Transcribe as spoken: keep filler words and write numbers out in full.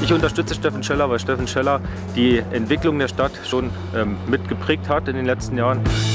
Ich unterstütze Steffen Scheller, weil Steffen Scheller die Entwicklung der Stadt schon ähm, mitgeprägt hat in den letzten Jahren.